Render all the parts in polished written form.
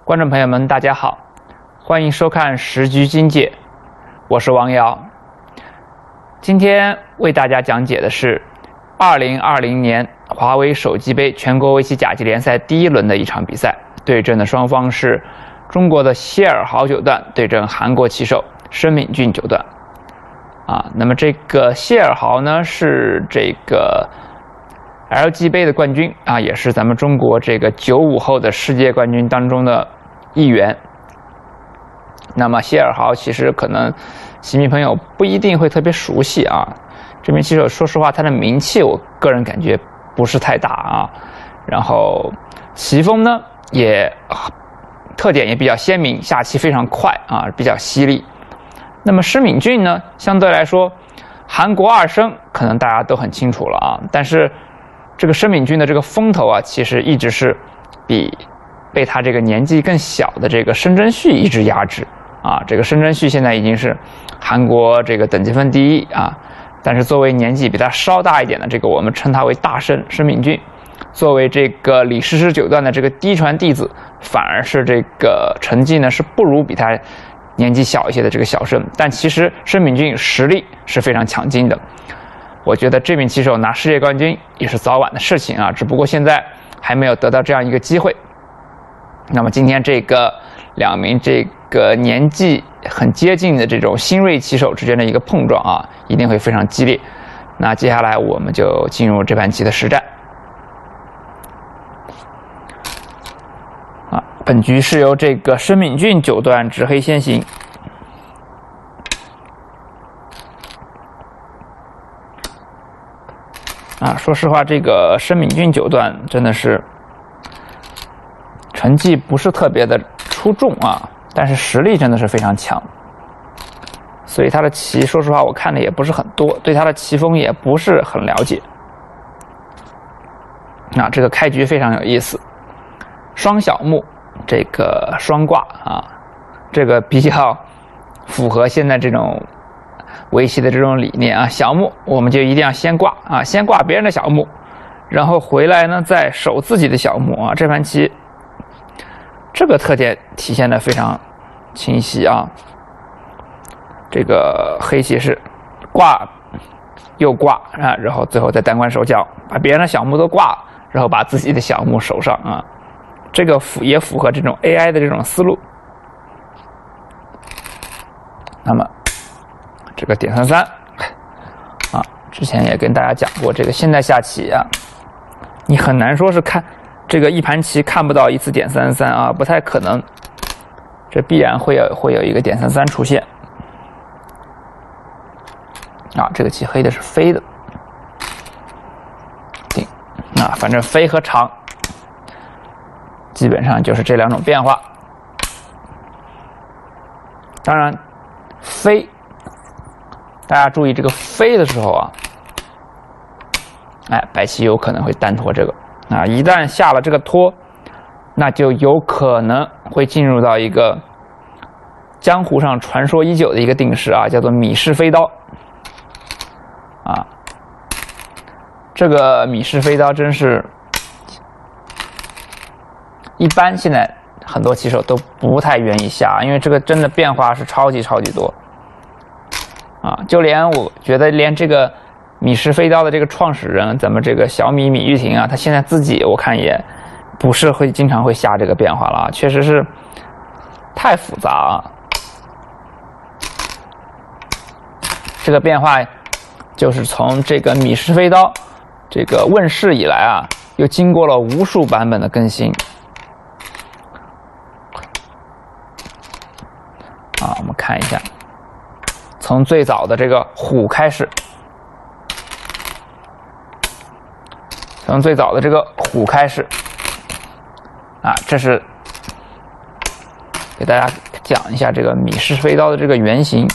观众朋友们，大家好，欢迎收看《时局经界》，我是王瑶。今天为大家讲解的是2020年华为手机杯全国围棋甲级联赛第一轮的一场比赛，对阵的双方是中国的谢尔豪九段对阵韩国棋手申敏俊九段。那么这个谢尔豪呢是这个 LG 杯的冠军也是咱们中国这个95后的世界冠军当中的一员。那么谢尔豪其实可能棋迷朋友不一定会特别熟悉这名棋手说实话他的名气我个人感觉不是太大然后棋风呢也特点也比较鲜明，下棋非常快比较犀利。那么申敏俊呢相对来说韩国二生可能大家都很清楚了但是这个申敏俊的这个风头其实一直是被他这个年纪更小的这个申真谞一直压制这个申真谞现在已经是韩国这个等级分第一但是作为年纪比他稍大一点的这个我们称他为大申敏俊，作为这个李师师九段的这个嫡传弟子，反而是这个成绩呢是不如比他年纪小一些的这个小申，但其实申敏俊实力是非常强劲的。我觉得这名棋手拿世界冠军也是早晚的事情只不过现在还没有得到这样一个机会。那么今天这个两名这个年纪很接近的这种新锐棋手之间的一个碰撞一定会非常激烈。那接下来我们就进入这盘棋的实战。本局是由这个申敏俊九段执黑先行。说实话，这个申敏俊九段真的是成绩不是特别的出众但是实力真的是非常强。所以他的棋，说实话我看的也不是很多，对他的棋风也不是很了解。这个开局非常有意思，双小目，这个双挂这个比较符合现在这种围棋的这种理念小目我们就一定要先挂先挂别人的小目，然后回来呢再守自己的小目这盘棋这个特点体现的非常清晰这个黑棋是挂又挂然后最后再单关手脚，把别人的小目都挂，然后把自己的小目守上这个也符合这种 AI 的这种思路。那么这个点33之前也跟大家讲过，这个现代下棋你很难说是看这个一盘棋看不到一次点33不太可能，这必然会有一个点33出现这个棋黑的是飞的定反正飞和长基本上就是这两种变化。当然飞大家注意这个飞的时候白棋有可能会单拖这个一旦下了这个拖，那就有可能会进入到一个江湖上传说已久的一个定式叫做米氏飞刀这个米氏飞刀真是一般现在很多棋手都不太愿意下，因为这个真的变化是超级多就连我觉得连这个米氏飞刀的这个创始人咱们这个小米玉婷他现在自己我看也不是经常会下这个变化了确实是太复杂这个变化就是从这个米氏飞刀这个问世以来又经过了无数版本的更新我们看一下，从最早的这个虎开始，这是给大家讲一下这个米氏飞刀的这个原型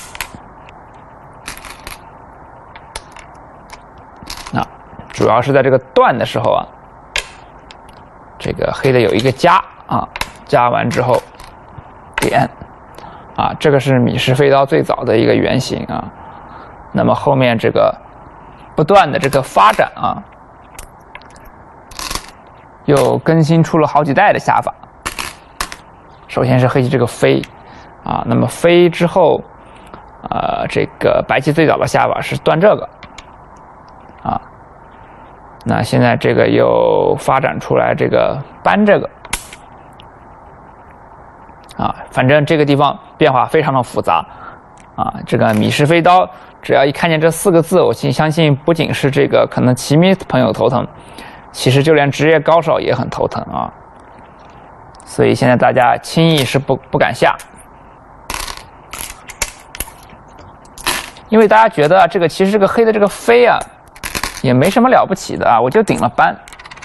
主要是在这个断的时候这个黑的有一个加加完之后点这个是米氏飞刀最早的一个原型那么后面这个不断的这个发展又更新出了好几代的下法， 首先是黑棋这个飞啊，那么飞之后，这个白棋最早的下法是断这个啊，那现在这个又发展出来这个搬这个啊，反正这个地方变化非常的复杂啊。这个米氏飞刀，只要一看见这4个字，我相信不仅是这个可能棋迷朋友头疼，其实就连职业高手也很头疼啊。所以现在大家轻易是不敢下，因为大家觉得这个其实这个黑的这个飞啊，也没什么了不起的啊，我就顶了搬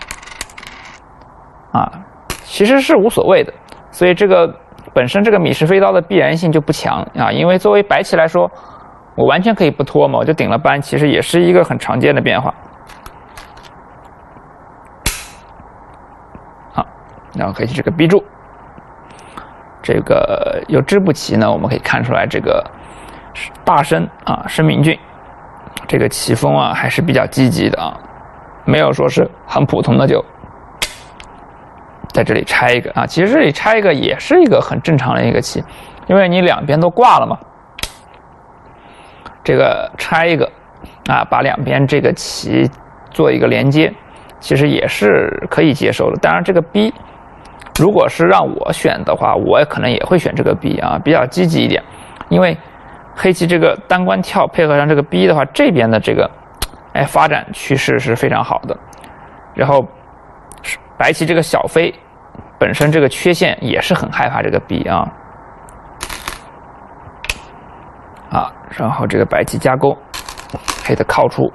啊，其实是无所谓的。所以这个本身这个米氏飞刀的必然性就不强啊，因为作为白棋来说，我完全可以不拖嘛，我就顶了搬，其实也是一个很常见的变化。好，然后黑棋这个逼住，这个有支步棋呢，我们可以看出来这个大申啊，申明俊这个棋风啊还是比较积极的啊，没有说是很普通的就在这里拆一个啊。其实这里拆一个也是一个很正常的一个棋，因为你两边都挂了嘛，这个拆一个啊，把两边这个棋做一个连接，其实也是可以接受的。当然这个逼如果是让我选的话，我可能也会选这个逼啊，比较积极一点，因为黑棋这个单关跳配合上这个逼的话，这边的这个发展趋势是非常好的。然后白棋这个小飞本身这个缺陷也是很害怕这个逼啊，然后这个白棋加勾，黑的靠出，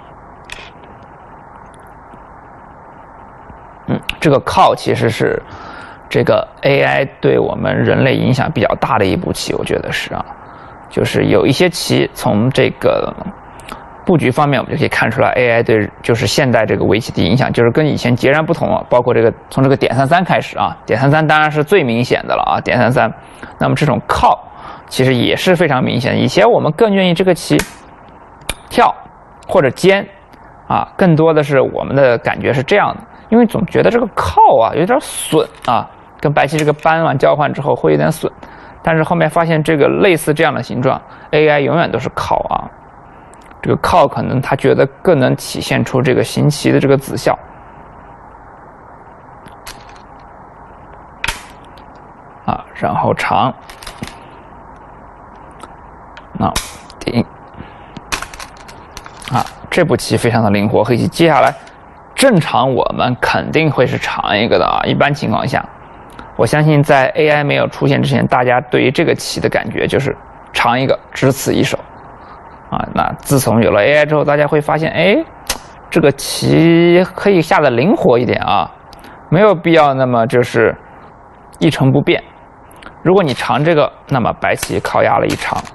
这个靠其实是这个 AI 对我们人类影响比较大的一步棋，我觉得是啊。就是有一些棋从这个布局方面，我们就可以看出来 AI 对就是现代这个围棋的影响，就是跟以前截然不同了。包括这个从这个点33开始啊，点33当然是最明显的了啊，点33。那么这种靠其实也是非常明显的。以前我们更愿意这个棋跳或者尖啊，更多的是我们的感觉是这样的，因为总觉得这个靠啊有点损啊，跟白棋这个搬完交换之后会有点损。但是后面发现这个类似这样的形状 ，AI 永远都是靠啊。这个靠可能他觉得更能体现出这个行棋的这个子效啊，然后长顶啊，这步棋非常的灵活，黑棋接下来正常我们肯定会是长一个的啊，一般情况下。我相信在 AI 没有出现之前，大家对于这个棋的感觉就是长一个，只此一手啊。那自从有了 AI 之后，大家会发现，这个棋可以下的灵活一点啊，没有必要那么就是一成不变。如果你长这个，那么白棋靠压了一长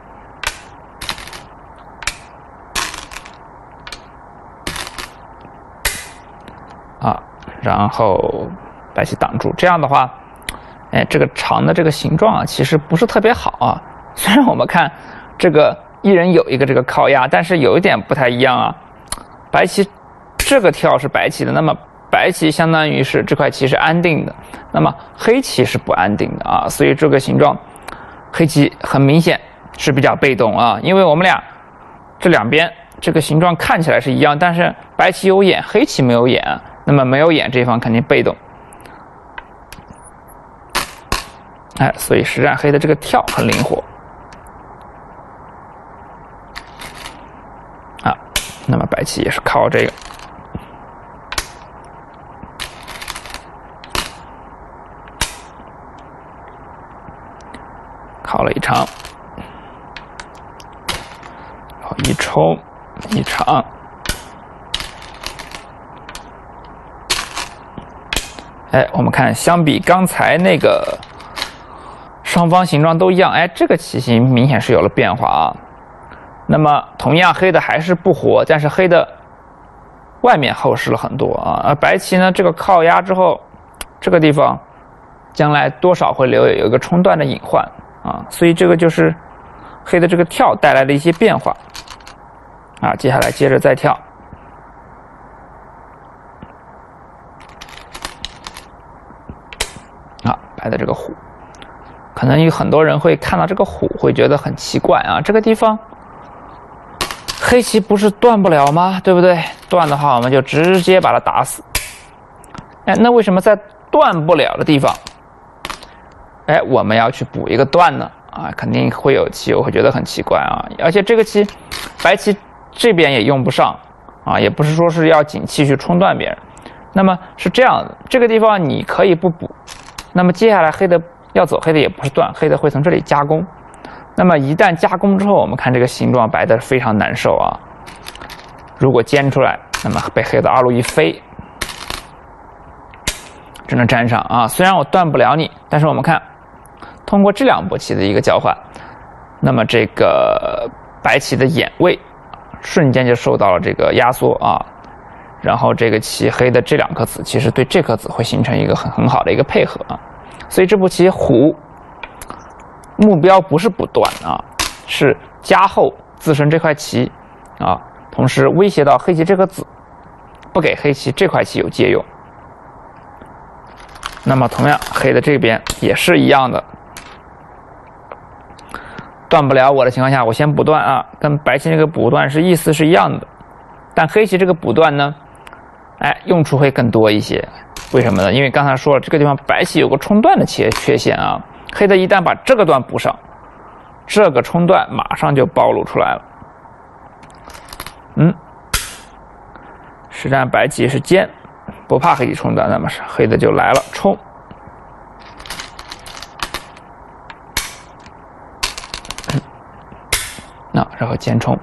啊，然后白棋挡住，这样的话。这个长的这个形状啊，其实不是特别好啊。虽然我们看这个一人有一个这个靠压，但是有一点不太一样啊。白棋这个跳是白棋的，那么白棋相当于是这块棋是安定的，那么黑棋是不安定的啊。所以这个形状，黑棋很明显是比较被动啊。因为我们俩这两边这个形状看起来是一样，但是白棋有眼，黑棋没有眼，那么没有眼这一方肯定被动。所以实战黑的这个跳很灵活啊。那么白棋也是靠这个靠了一长，然后一冲一长，我们看相比刚才那个。双方形状都一样，这个棋形明显是有了变化啊。那么同样黑的还是不活，但是黑的外面厚实了很多啊。而白棋呢，这个靠压之后，这个地方将来多少会有一个冲断的隐患啊，所以这个就是黑的这个跳带来的一些变化啊。接下来接着再跳啊，白的这个虎。 可能有很多人会看到这个虎会觉得很奇怪啊，这个地方黑棋不是断不了吗？对不对？断的话我们就直接把它打死。哎，那为什么在断不了的地方，哎，我们要去补一个断呢？啊，肯定会有棋友会觉得很奇怪啊，而且这个棋，白棋这边也用不上啊，也不是说是要紧气去冲断别人。那么是这样的，这个地方你可以不补，那么接下来黑的要走，黑的也不是断，黑的会从这里加攻。那么一旦加攻之后，我们看这个形状，白的非常难受啊。如果尖出来，那么被黑的二路一飞，只能粘上啊。虽然我断不了你，但是我们看，通过这两步棋的一个交换，那么这个白棋的眼位瞬间就受到了这个压缩啊。然后这个棋黑的这两颗子，其实对这颗子会形成一个很好的一个配合啊。所以这步棋虎目标不是不断啊，是加厚自身这块棋啊，同时威胁到黑棋这颗子，不给黑棋这块棋有借用。那么同样，黑的这边也是一样的，断不了我的情况下，我先补断啊，跟白棋这个补断是意思是一样的。但黑棋这个补断呢，哎，用处会更多一些。为什么呢？因为刚才说了，这个地方白棋有个冲断的缺陷啊，黑的一旦把这个段补上，这个冲断马上就暴露出来了。实战白棋是尖，不怕黑棋冲断，那么是黑的就来了冲。然后尖冲，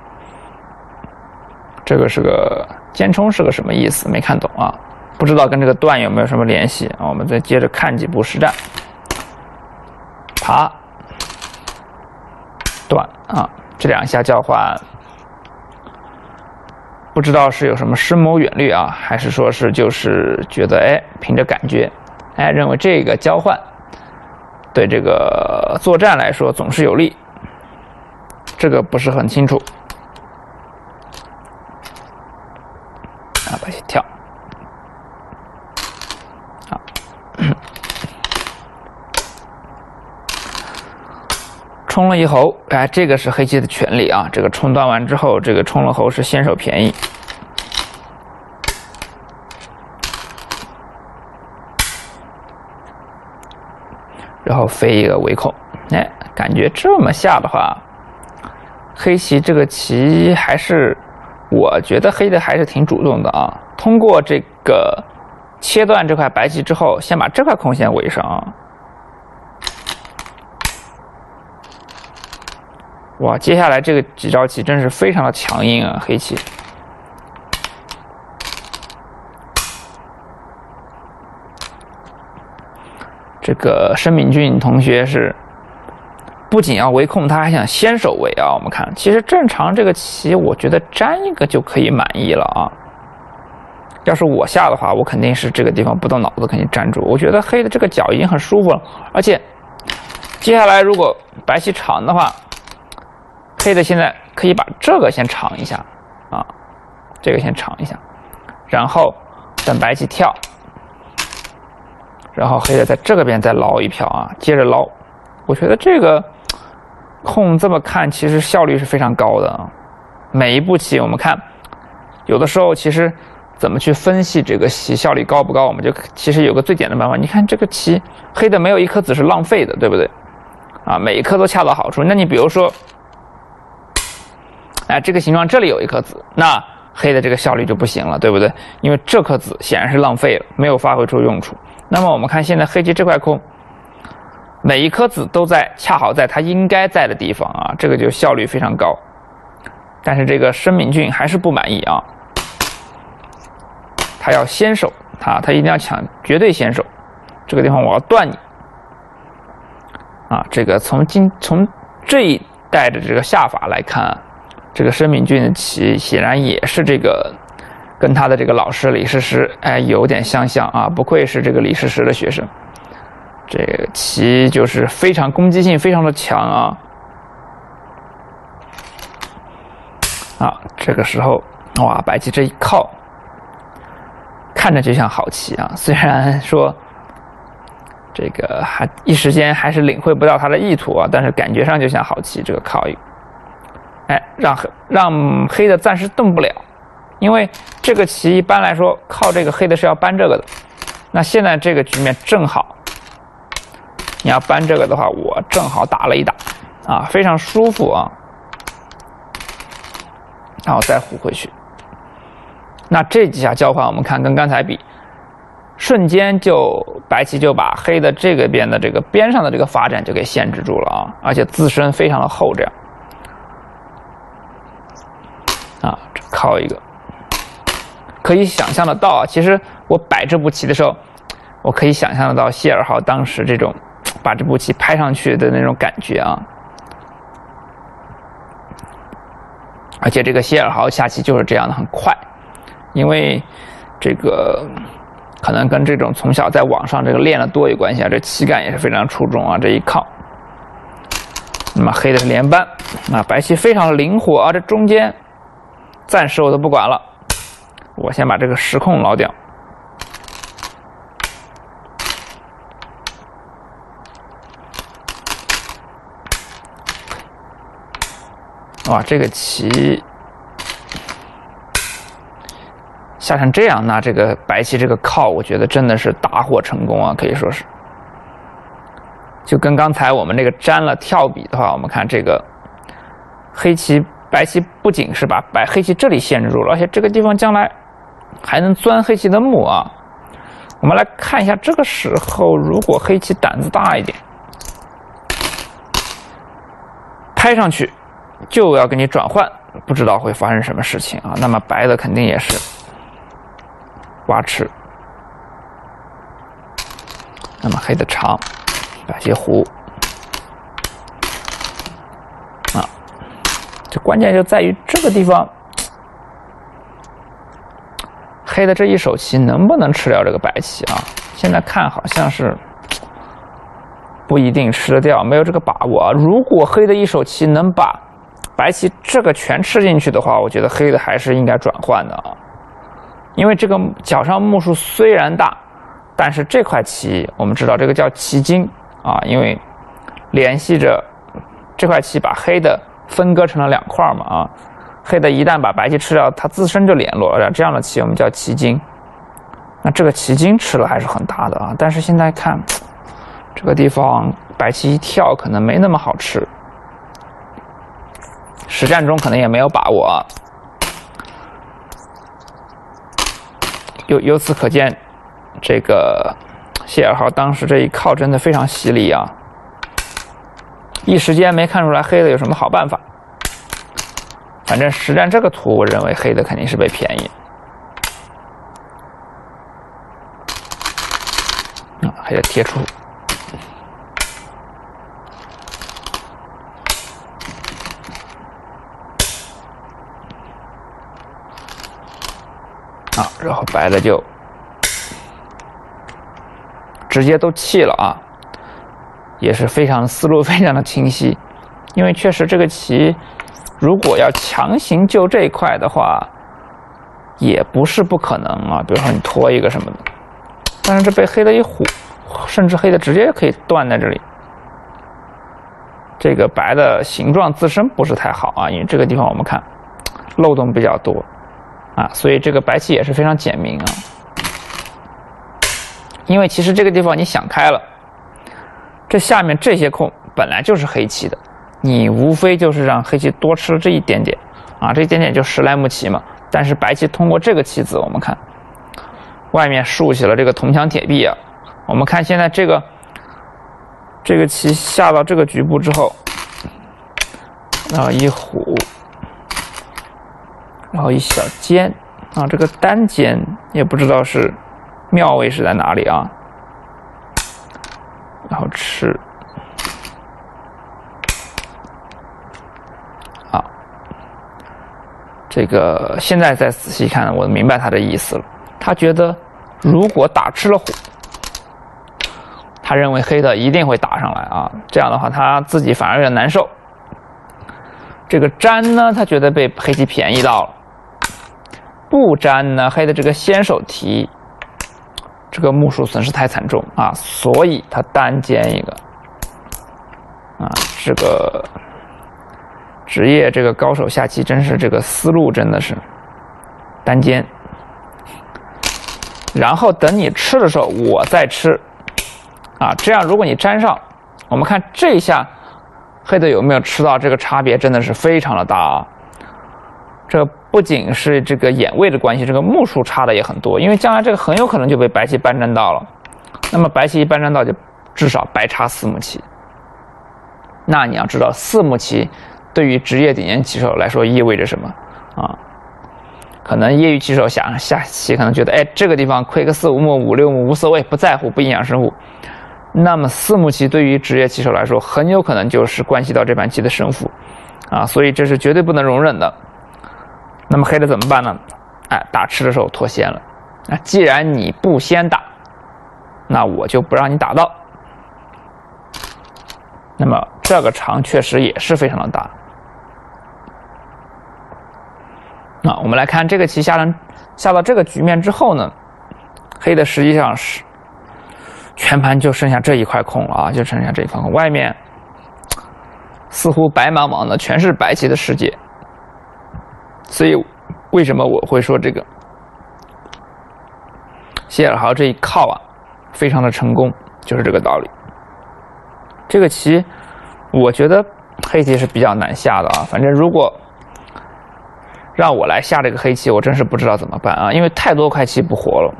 这个是个尖冲是个什么意思？没看懂啊，不知道跟这个断有没有什么联系啊？我们再接着看几步实战。爬断啊，这两下交换，不知道是有什么深谋远虑啊，还是说是就是觉得哎凭着感觉，哎认为这个交换对这个作战来说总是有利。这个不是很清楚啊，白棋跳，好，冲了一猴，哎，这个是黑棋的权利啊。这个冲断完之后，这个冲了猴是先手便宜。然后飞一个围控，哎，感觉这么下的话。黑棋这个棋还是，我觉得黑的还是挺主动的啊。通过这个切断这块白棋之后，先把这块空先围上啊。哇，接下来这个几招棋真是非常的强硬啊，黑棋。这个申敏俊同学是。不仅要围控，他还想先手围啊！我们看，其实正常这个棋，我觉得粘一个就可以满意了啊。要是我下的话，我肯定是这个地方不动脑子，肯定粘住。我觉得黑的这个角已经很舒服了，而且接下来如果白棋长的话，黑的现在可以把这个先长一下啊，这个先长一下，然后等白棋跳，然后黑的在这个边再捞一票啊，接着捞。我觉得这个。控这么看，其实效率是非常高的啊。每一步棋，我们看，有的时候其实怎么去分析这个棋效率高不高，我们就其实有个最简单的办法。你看这个棋，黑的没有一颗子是浪费的，对不对？啊，每一颗都恰到好处。那你比如说，哎，这个形状这里有一颗子，那黑的这个效率就不行了，对不对？因为这颗子显然是浪费了，没有发挥出用处。那么我们看现在黑棋这块空。每一颗子都在恰好在它应该在的地方啊，这个就效率非常高。但是这个申敏俊还是不满意啊，他要先手，他一定要抢绝对先手。这个地方我要断你啊！这个从这一代的这个下法来看，这个申敏俊的棋显然也是这个跟他的这个老师李世石哎有点相像啊，不愧是这个李世石的学生。这个棋就是非常攻击性非常的强啊！啊，这个时候哇，白棋这一靠，看着就像好棋啊。虽然说这个还一时间还是领会不到他的意图啊，但是感觉上就像好棋。这个靠一，哎，让黑的暂时动不了，因为这个棋一般来说靠这个黑的是要搬这个的。那现在这个局面正好，你要搬这个的话，我正好打了一打，啊，非常舒服啊。然后再胡回去。那这几下交换，我们看跟刚才比，瞬间就白棋就把黑的这个边的这个边上的这个发展就给限制住了啊，而且自身非常的厚，这样啊，这靠一个，可以想象得到啊。其实我摆这步棋的时候，我可以想象得到谢尔豪当时这种把这步棋拍上去的那种感觉啊。而且这个谢尔豪下棋就是这样的，很快，因为这个可能跟这种从小在网上这个练的多有关系啊，这棋感也是非常出众啊，这一靠。那么黑的是连扳，啊，白棋非常灵活啊，这中间暂时我都不管了，我先把这个时空捞掉。哇，这个棋下成这样，那这个白棋这个靠，我觉得真的是大获成功啊，可以说是。就跟刚才我们这个粘了跳比的话，我们看这个白棋不仅是把黑棋这里限制住了，而且这个地方将来还能钻黑棋的目啊。我们来看一下，这个时候如果黑棋胆子大一点，拍上去就要给你转换，不知道会发生什么事情啊。那么白的肯定也是挖吃，那么黑的长，白棋胡啊。这关键就在于这个地方，黑的这一手棋能不能吃掉这个白棋啊？现在看好像是不一定吃得掉，没有这个把握啊。如果黑的一手棋能把白棋这个全吃进去的话，我觉得黑的还是应该转换的啊，因为这个角上目数虽然大，但是这块棋我们知道这个叫棋筋啊，因为联系着这块棋把黑的分割成了两块嘛啊，黑的一旦把白棋吃掉，它自身就联络了，这样的棋我们叫棋筋。那这个棋筋吃了还是很大的啊，但是现在看这个地方白棋一跳可能没那么好吃。实战中可能也没有把握啊。由此可见，这个谢尔豪当时这一靠真的非常犀利啊！一时间没看出来黑的有什么好办法。反正实战这个图，我认为黑的肯定是被便宜。黑的贴出。然后白的就直接都弃了啊，也是思路非常的清晰，因为确实这个棋如果要强行就这一块的话，也不是不可能啊。比如说你拖一个什么的，但是这被黑的一虎，甚至黑的直接可以断在这里。这个白的形状自身不是太好啊，因为这个地方我们看漏洞比较多。所以这个白棋也是非常简明啊，因为其实这个地方你想开了，这下面这些空本来就是黑棋的，你无非就是让黑棋多吃这一点点啊，这一点点就10来目棋嘛。但是白棋通过这个棋子，我们看外面竖起了这个铜墙铁壁啊。我们看现在这个棋下到这个局部之后，然后一虎。然后一小尖啊，这个单尖也不知道是妙位是在哪里啊。然后吃啊，这个现在再仔细看，我明白他的意思了。他觉得如果打吃了虎，他认为黑的一定会打上来啊，这样的话他自己反而有点难受。这个粘呢，他觉得被黑棋便宜到了。不粘呢，黑的这个先手提这个目数损失太惨重啊，所以他单尖一个啊，这个职业这个高手下棋真是这个思路真的是单尖，然后等你吃的时候我再吃啊，这样如果你粘上，我们看这一下黑的有没有吃到，这个差别真的是非常的大啊。这不仅是这个眼位的关系，这个目数差的也很多，因为将来这个很有可能就被白棋搬粘到了。那么白棋一搬粘到，就至少白差4目棋。那你要知道，4目棋对于职业顶尖棋手来说意味着什么啊？可能业余棋手下棋可能觉得，哎，这个地方亏个4、5目、5、6目无所谓，不在乎，不影响胜负。那么4目棋对于职业棋手来说，很有可能就是关系到这盘棋的胜负啊，所以这是绝对不能容忍的。那么黑的怎么办呢？哎，打吃的时候脱先了。那既然你不先打，那我就不让你打到。那么这个长确实也是非常的大。那我们来看这个棋下到这个局面之后呢，黑的实际上是全盘就剩下这一块空了啊，就剩下这一块空，外面似乎白茫茫的，全是白棋的世界。所以，为什么我会说这个谢尔豪这一靠啊，非常的成功，就是这个道理。这个棋，我觉得黑棋是比较难下的啊。反正如果让我来下这个黑棋，我真是不知道怎么办啊，因为太多块棋不活了。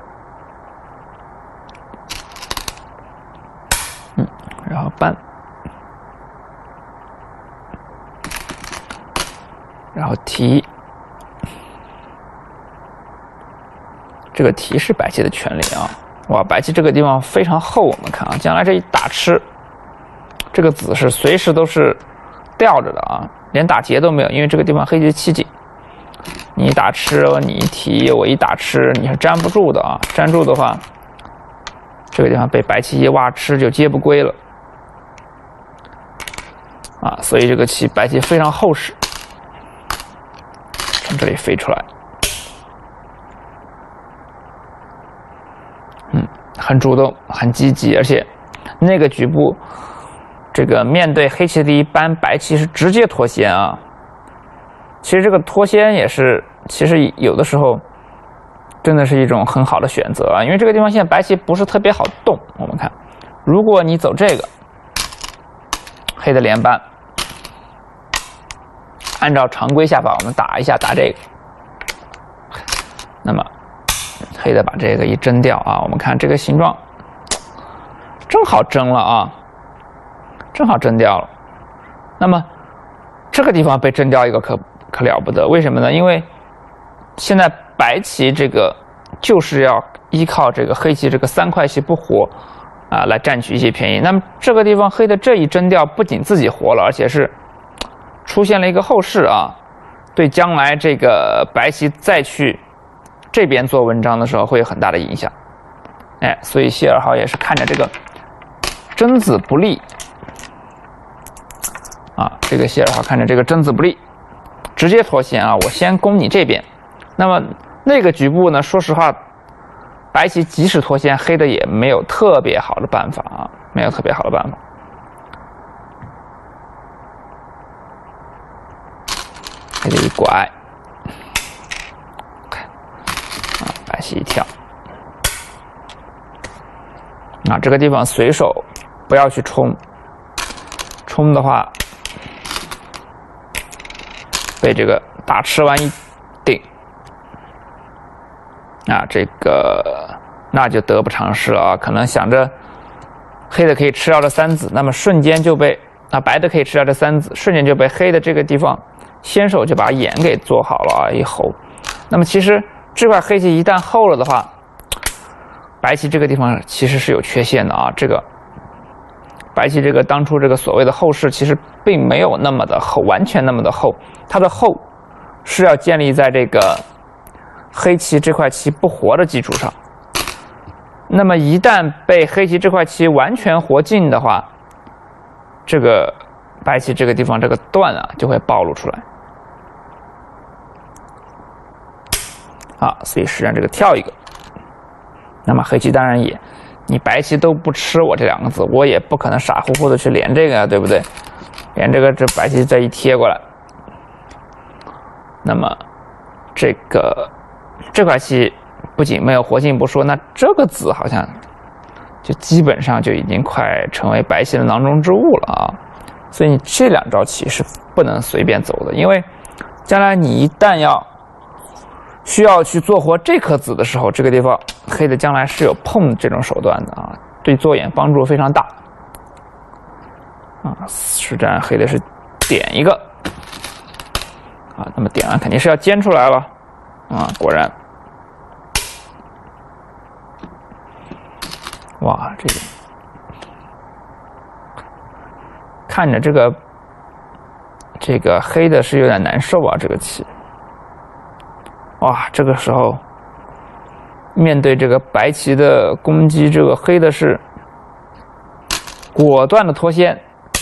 然后搬，然后提。这个提是白棋的权利啊！哇，白棋这个地方非常厚，我们看啊，将来这一打吃，这个子是随时都是吊着的啊，连打劫都没有，因为这个地方黑棋7进，你一打吃，你一提，我一打吃，你是粘不住的啊！粘住的话，这个地方被白棋一挖吃就接不归了啊！所以这个棋白棋非常厚实，从这里飞出来。很主动，很积极，而且那个局部，这个面对黑棋的一般，白棋是直接脱先啊。其实这个脱先也是，其实有的时候真的是一种很好的选择啊，因为这个地方现在白棋不是特别好动。我们看，如果你走这个，黑的连扳，按照常规下法，我们打一下打这个，那么。黑的把这个一争掉啊，我们看这个形状，正好争了啊，正好争掉了。那么这个地方被争掉一个可了不得，为什么呢？因为现在白棋这个就是要依靠这个黑棋这个3块棋不活啊来占取一些便宜。那么这个地方黑的这一争掉，不仅自己活了，而且是出现了一个后势啊，对将来这个白棋再去这边做文章的时候会有很大的影响，哎，所以谢尔豪也是看着这个争子不利啊，这个谢尔豪看着这个争子不利，直接脱先啊，我先攻你这边。那么那个局部呢，说实话，白棋即使脱先，黑的也没有特别好的办法啊，没有特别好的办法。黑的一拐。白棋一跳，啊，这个地方随手不要去冲，冲的话被这个打吃完一顶，啊，这个那就得不偿失了啊！可能想着黑的可以吃掉这3子，那么瞬间就被白的可以吃掉这3子，瞬间就被黑的这个地方先手就把眼给做好了啊，一侯。那么其实。这块黑棋一旦厚了的话，白棋这个地方其实是有缺陷的啊。这个白棋这个当初这个所谓的厚势，其实并没有那么的厚，完全那么的厚。它的厚是要建立在这个黑棋这块棋不活的基础上。那么一旦被黑棋这块棋完全活尽的话，这个白棋这个地方这个段啊就会暴露出来。啊，所以实际上这个跳一个， 那么黑棋当然也，你白棋都不吃我这2个子，我也不可能傻乎乎的去连这个啊，对不对？连这个这白棋这一贴过来，那么这块棋不仅没有活性不说，那这个子好像就基本上就已经快成为白棋的囊中之物了啊。所以你这2招棋是不能随便走的，因为将来你一旦需要去做活这颗子的时候，这个地方黑的将来是有碰这种手段的啊，对做眼帮助非常大啊。实战黑的是点一个啊，那么点完肯定是要尖出来了啊，果然，哇，这个看着这个黑的是有点难受啊，这个棋。哇，这个时候面对这个白棋的攻击，这个黑的是果断的脱先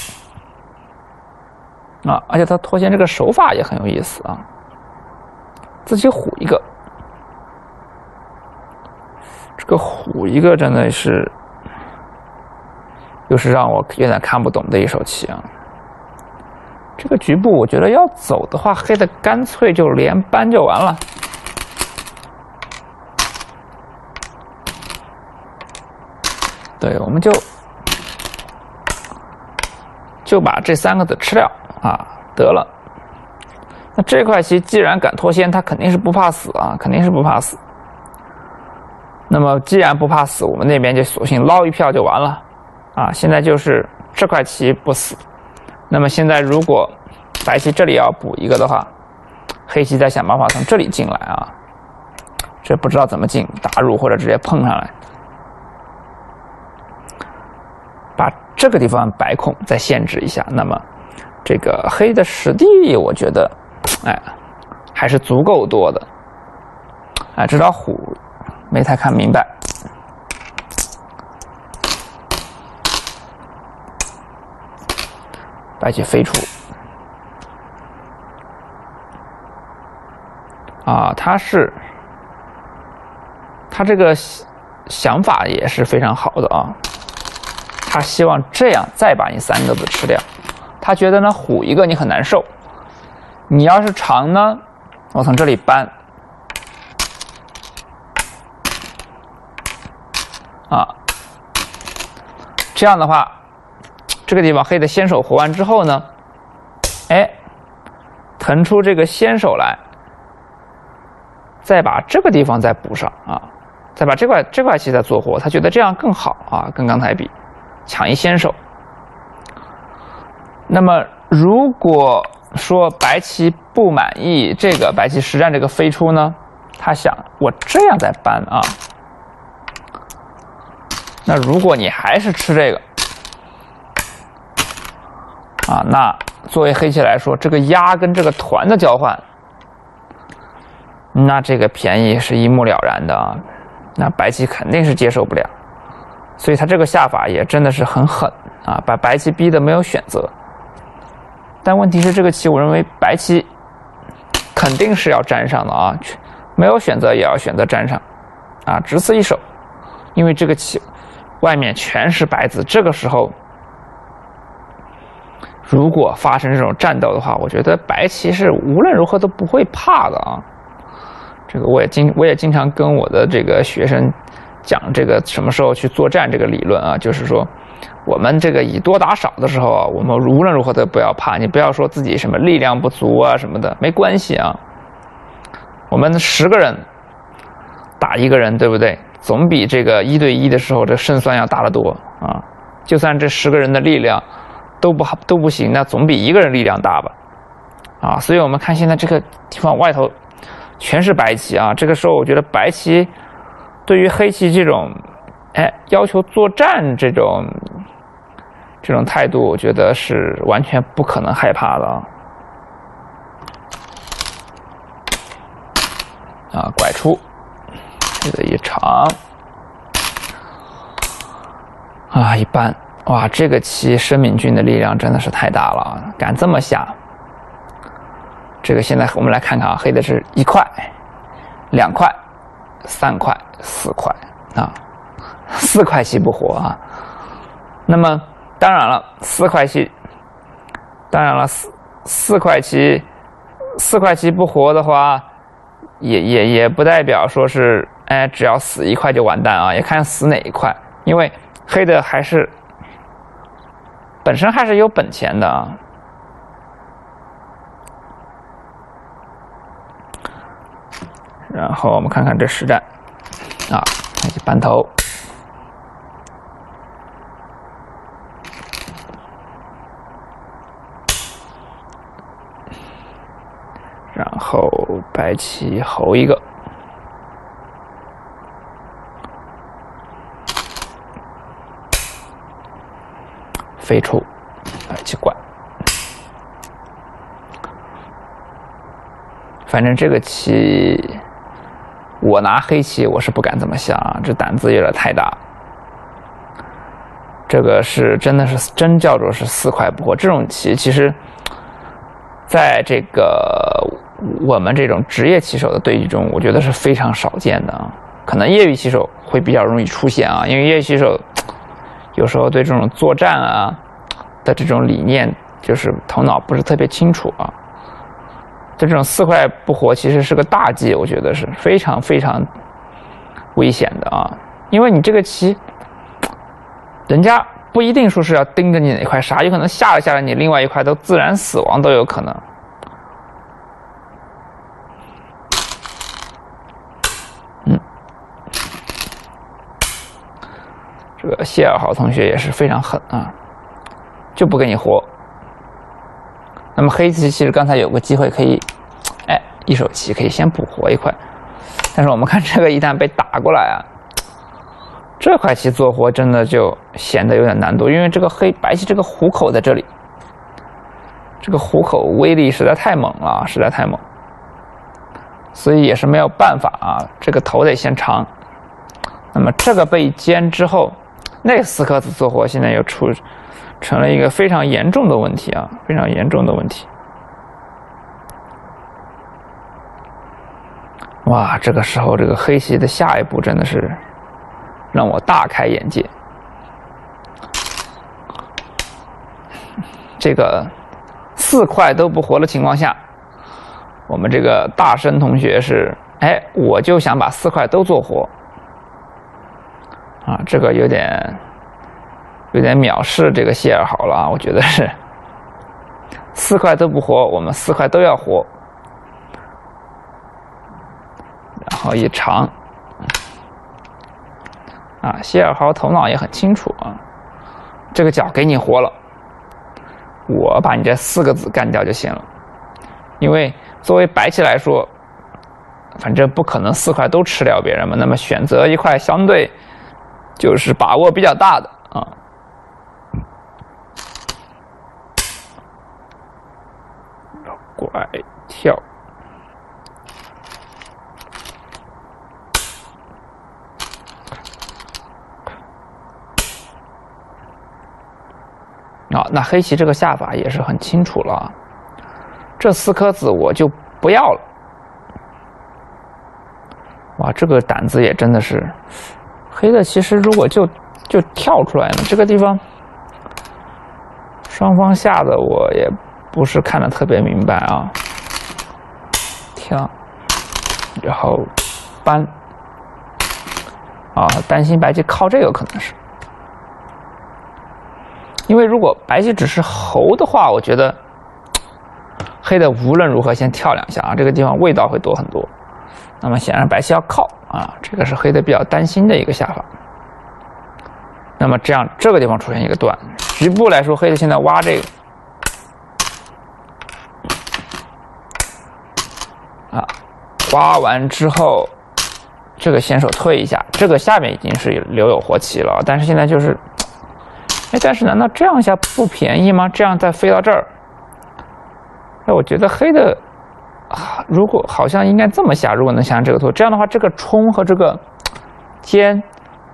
啊，而且他脱先这个手法也很有意思啊，自己虎一个，这个虎一个真的是又是让我有点看不懂的一手棋啊。这个局部我觉得要走的话，黑的干脆就连扳就完了。对，我们就把这3个子吃掉啊，得了。那这块棋既然敢脱先，他肯定是不怕死啊，肯定是不怕死。那么既然不怕死，我们那边就索性捞一票就完了啊。现在就是这块棋不死，那么现在如果白棋这里要补一个的话，黑棋再想办法从这里进来啊，这不知道怎么进，打入或者直接碰上来。把这个地方白空再限制一下，那么这个黑的实地我觉得还是足够多的。这招虎没太看明白，白棋飞出啊，他这个想法也是非常好的啊。他希望这样再把你3个子吃掉，他觉得呢虎一个你很难受，你要是长呢，我从这里扳啊，这样的话，这个地方黑的先手活完之后呢，腾出这个先手来，再把这个地方再补上啊，再把这块棋再做活，他觉得这样更好啊，跟刚才比。抢一先手。那么如果说白棋不满意这个白棋实战这个飞出呢，他想我这样再扳啊，那如果你还是吃这个啊，那作为黑棋来说，这个压跟这个团的交换，那这个便宜是一目了然的啊，那白棋肯定是接受不了。所以他这个下法也真的是很狠啊，把白棋逼得没有选择。但问题是这个棋，我认为白棋肯定是要粘上的啊，没有选择也要选择粘上啊，只此一手。因为这个棋外面全是白子，这个时候如果发生这种战斗的话，我觉得白棋是无论如何都不会怕的啊。这个我也经常跟我的这个学生讲这个什么时候去作战这个理论啊，就是说我们这个以多打少的时候啊，我们无论如何都不要怕，你不要说自己什么力量不足啊什么的，没关系啊。我们10个人打1个人，对不对？总比这个1对1的时候这胜算要大得多啊。就算这10个人的力量都不行，那总比1个人力量大吧？啊，所以我们看现在这个地方外头全是白棋啊，这个时候我觉得白棋对于黑棋这种要求作战这种态度，我觉得是完全不可能害怕的啊！拐出，这个一长啊，一般哇，这个棋申敏俊的力量真的是太大了啊，敢这么下。这个现在我们来看看啊，黑的是1块、2块、3块、4块啊，4块棋不活啊。那么当然了，4块棋，当然了4块棋不活的话，也不代表说是只要死1块就完蛋啊，也看死哪一块，因为黑的本身还是有本钱的啊。然后我们看看这实战啊，扳头，然后白棋侯一个，飞出，白棋拐。反正这个棋，我拿黑棋我是不敢这么想啊，这胆子有点太大。这个是真叫做是4块不活。这种棋其实，在这个我们这种职业棋手的对局中，我觉得是非常少见的啊。可能业余棋手会比较容易出现啊，因为业余棋手有时候对这种作战啊的这种理念，就是头脑不是特别清楚啊。这种4块不活其实是个大忌，我觉得是非常非常危险的啊！因为你这个棋，人家不一定说是要盯着你哪块杀，有可能下着你另外一块都自然死亡都有可能。这个谢尔豪同学也是非常狠啊，就不给你活。那么黑棋其实刚才有个机会可以，一手棋可以先补活一块，但是我们看这个一旦被打过来啊，这块棋做活真的就显得有点难度，因为这个白棋这个虎口在这里，这个虎口威力实在太猛了，实在太猛，所以也是没有办法啊，这个头得先长。那么这个被尖之后，那4颗子做活现在又成了一个非常严重的问题啊，非常严重的问题。哇，这个时候这个黑棋的下一步真的是让我大开眼界。这个4块都不活的情况下，我们这个大申同学是，我就想把4块都做活啊，这个有点藐视这个谢尔豪了啊，我觉得是4块都不活，我们4块都要活，然后一长啊，谢尔豪头脑也很清楚啊，这个角给你活了，我把你这4个子干掉就行了，因为作为白棋来说，反正不可能4块都吃掉别人嘛，那么选择一块相对就是把握比较大的啊。拐跳，那黑棋这个下法也是很清楚了，这4颗子我就不要了。哇，这个胆子也真的是，黑的其实如果就跳出来呢，这个地方双方下的我也不是看得特别明白啊，跳，然后扳，担心白棋靠这个可能是，因为如果白棋只是侯的话，我觉得黑的无论如何先跳2下啊，这个地方味道会多很多。那么显然白棋要靠啊，这个是黑的比较担心的一个下法。那么这样这个地方出现一个断，局部来说，黑的现在挖这个。挖完之后，这个先手退一下，这个下面已经是留有活棋了，但是现在就是，但是难道这样一下不便宜吗？这样再飞到这儿，我觉得黑的，如果好像应该这么下，如果能下这个图，这样的话，这个冲和这个尖，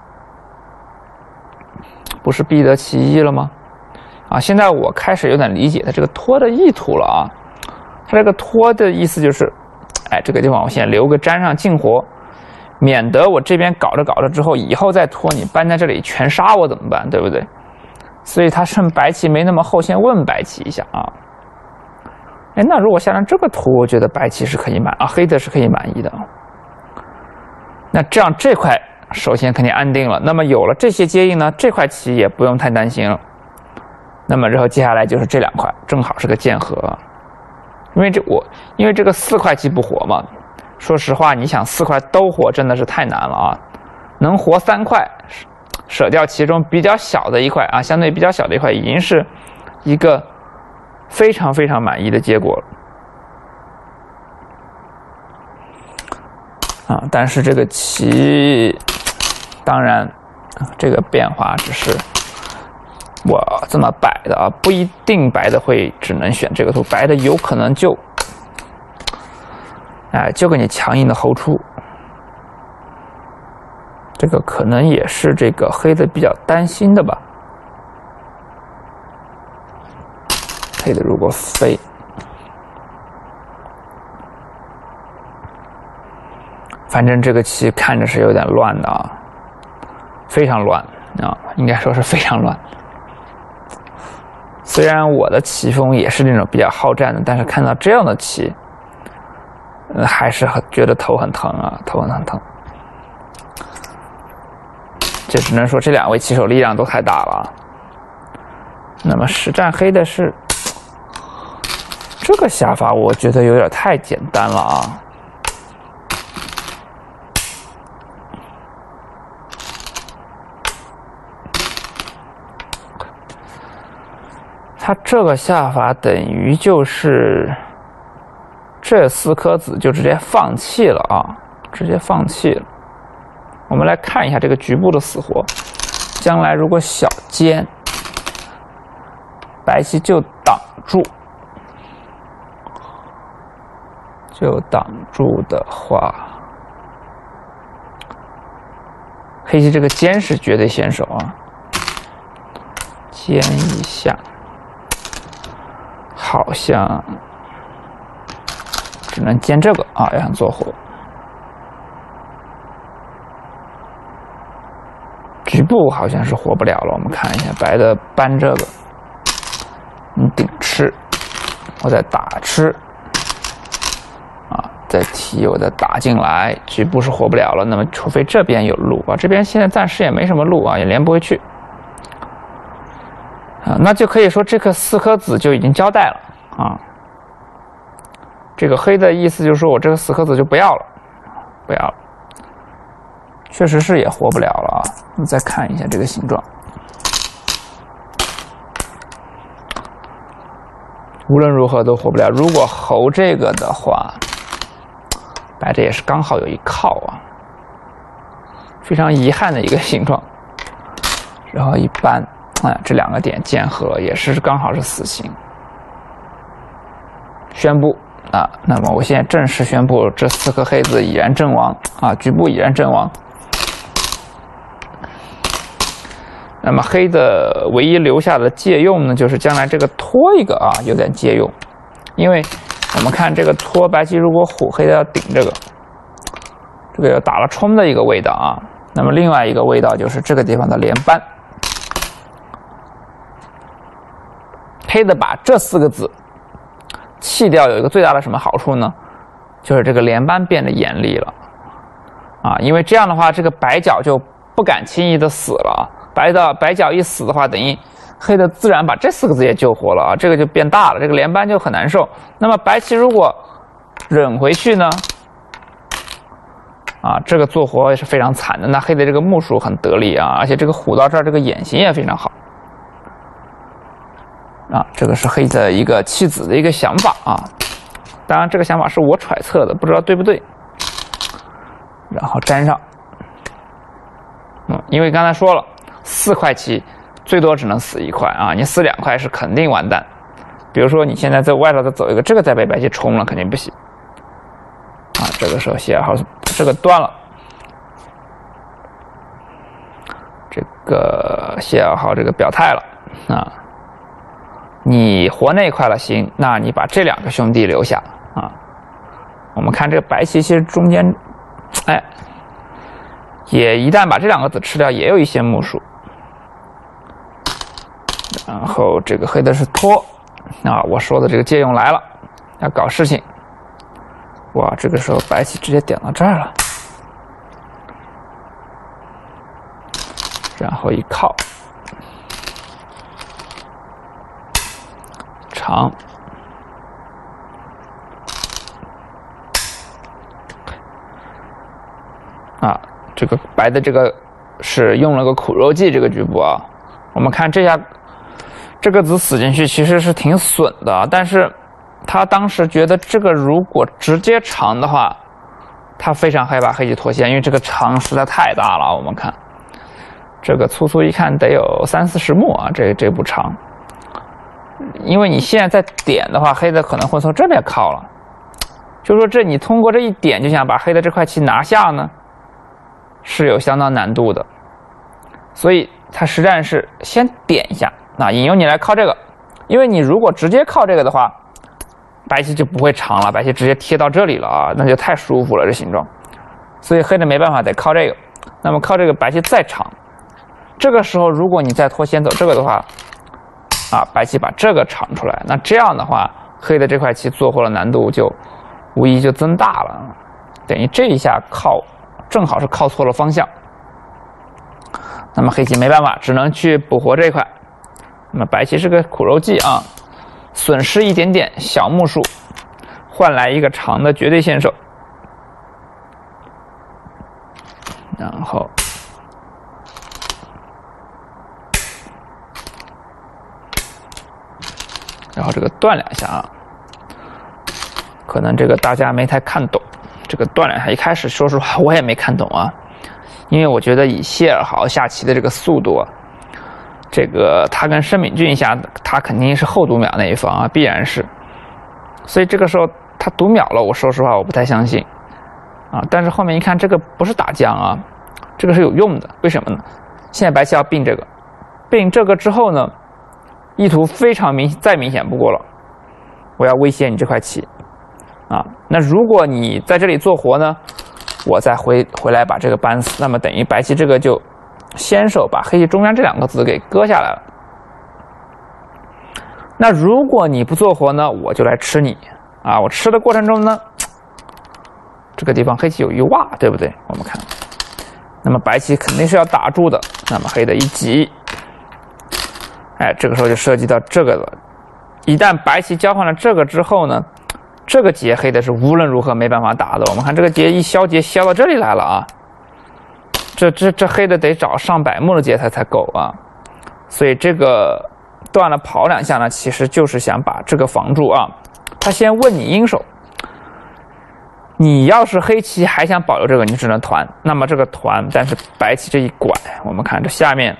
不是必得其一了吗？现在我开始有点理解他这个拖的意图了啊，他这个拖的意思就是。这个地方我先留个粘上进活， 免得我这边搞着搞着之后，以后再拖你搬在这里全杀我怎么办，对不对？所以他趁白棋没那么厚，先问白棋一下啊。哎，那如果下成这个图，我觉得白棋是可以黑的是可以满意的。那这样这块首先肯定安定了。那么有了这些接应呢，这块棋也不用太担心了。那么然后接下来就是这2块，正好是个键合。因为这个4块棋不活嘛。说实话，你想4块都活真的是太难了啊！能活3块，舍掉其中比较小的一块啊，相对比较小的一块，已经是一个非常非常满意的结果了啊！但是这个棋，当然这个变化只是我这么摆的啊，不一定白的会只能选这个图，白的有可能就给你强硬的hold出，这个可能也是这个黑的比较担心的吧。黑的如果飞，反正这个棋看着是有点乱的啊，非常乱啊，应该说是非常乱。虽然我的棋风也是那种比较好战的，但是看到这样的棋，还是觉得头很疼啊，头很疼。就只能说这2位棋手力量都太大了啊。那么实战黑的是这个下法，我觉得有点太简单了啊。他这个下法等于就是这4颗子就直接放弃了啊，直接放弃了。我们来看一下这个局部的死活，将来如果小尖，白棋就挡住，的话，黑棋这个尖是绝对先手啊，尖一下。好像只能尖这个啊，要想做活。局部好像是活不了了，我们看一下白的搬这个，顶吃，我再打吃，啊，再提我再打进来，局部是活不了了。那么除非这边有路啊，这边现在暂时也没什么路啊，也连不回去。那就可以说这颗4颗子就已经交代了啊。这个黑的意思就是说我这个4颗子就不要了，不要了。确实是也活不了了啊。我们再看一下这个形状，无论如何都活不了。如果侯这个的话，白这也是刚好有一靠啊，非常遗憾的一个形状。然后一搬。这2个点键合也是刚好是死刑，宣布啊。那么我现在正式宣布，这4颗黑子已然阵亡啊，局部已然阵亡。那么黑的唯一留下的借用呢，就是将来这个拖一个啊，有点借用，因为我们看这个拖，白棋如果虎，黑的要顶这个，这个要打了冲的一个味道啊。那么另外一个味道就是这个地方的连扳。黑的把这4个子弃掉，有一个最大的什么好处呢？就是这个连扳变得严厉了啊，因为这样的话，这个白角就不敢轻易的死了。白角一死的话，等于黑的自然把这4个子也救活了啊，这个就变大了，这个连扳就很难受。那么白棋如果忍回去呢？啊，这个做活也是非常惨的。那黑的这个目数很得力啊，而且这个虎到这儿，这个眼型也非常好。啊，这个是黑的一个弃子的一个想法啊，当然这个想法是我揣测的，不知道对不对。然后粘上，因为刚才说了，4块棋最多只能死1块啊，你死2块是肯定完蛋。比如说你现在在外头再走一个，这个再被白棋冲了，肯定不行。啊，这个时候谢尔浩这个断了，这个谢尔浩这个表态了啊。你活那一块了，行，那你把这2个兄弟留下啊。我们看这个白棋其实中间， 也一旦把这2个子吃掉，也有一些目数。然后这个黑的是拖啊，我说的这个借用来了，要搞事情。哇，这个时候白棋直接点到这儿了，然后一靠长。啊，这个白的这个是用了个苦肉计这个局部啊，我们看这下这个子死进去其实是挺损的，但是他当时觉得这个如果直接长的话，他非常害怕黑棋脱先，因为这个长实在太大了。我们看这个粗粗一看得有30-40目啊，这步长，因为你现在再点的话，黑的可能会从这边靠了，就说这你通过这一点就想把黑的这块棋拿下呢，是有相当难度的，所以他实战是先点一下，那引诱你来靠这个，因为你如果直接靠这个的话，白棋就不会长了，白棋直接贴到这里了啊，那就太舒服了这形状，所以黑的没办法得靠这个，那么靠这个白棋再长，这个时候如果你再拖先走这个的话，啊，白棋把这个长出来，那这样的话，黑的这块棋做活的难度就无疑就增大了，等于这一下靠。正好是靠错了方向，那么黑棋没办法，只能去补活这一块。那么白棋是个苦肉计啊，损失一点点小目数，换来一个长的绝对先手。然后这个断2下啊，可能这个大家没太看懂。这个断2下，一开始说实话我也没看懂啊，因为我觉得以谢尔豪下棋的这个速度啊，这个他跟申敏俊下，他肯定是后读秒那一方啊，必然是，所以这个时候他读秒了，我说实话我不太相信啊。但是后面一看，这个不是打将啊，这个是有用的，为什么呢？现在白棋要并这个，并这个之后呢，意图非常再明显不过了，我要威胁你这块棋。啊，那如果你在这里做活呢，我再回来把这个扳死，那么等于白棋这个就先手把黑棋中间这2个子给割下来了。那如果你不做活呢，我就来吃你啊！我吃的过程中呢，这个地方黑棋有一挖，对不对？我们看，那么白棋肯定是要打住的，那么黑的一挤，哎，这个时候就涉及到这个了。一旦白棋交换了这个之后呢，这个劫黑的是无论如何没办法打的。我们看这个劫一消劫消到这里来了啊，这黑的得找上百目的劫才够啊。所以这个断了跑2下呢，其实就是想把这个防住啊。他先问你应手，你要是黑棋还想保留这个，你只能团。那么这个团，但是白棋这一拐，我们看这下面，